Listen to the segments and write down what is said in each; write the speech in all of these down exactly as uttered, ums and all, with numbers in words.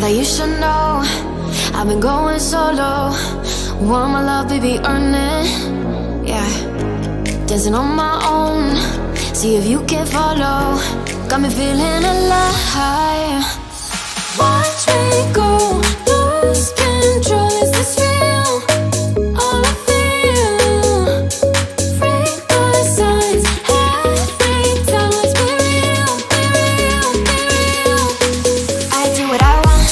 you should know I've been going solo. Want my love, baby, earn it. Yeah, dancing on my own, see if you can follow. Got me feeling alive. Watch me go, lose control. Is this real? All I feel, break my signs every time. Let's be real, be real, be real. I do what I want.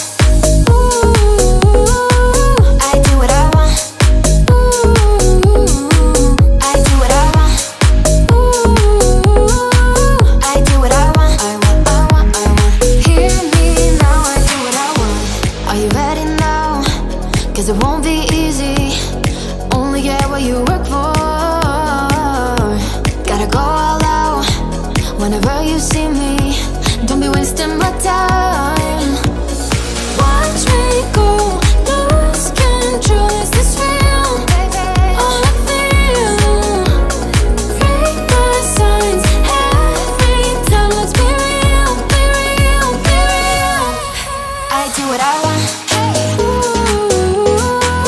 Ooh, I do what I want. Ooh, I do what I want. Ooh, I do what I want. I want, I want, I want. Hear me now, I do what I want. Are you ready now? Cause it won't be easy. Only get what you work for. Gotta go all out whenever you see me. Don't be wasting my time. Watch me go.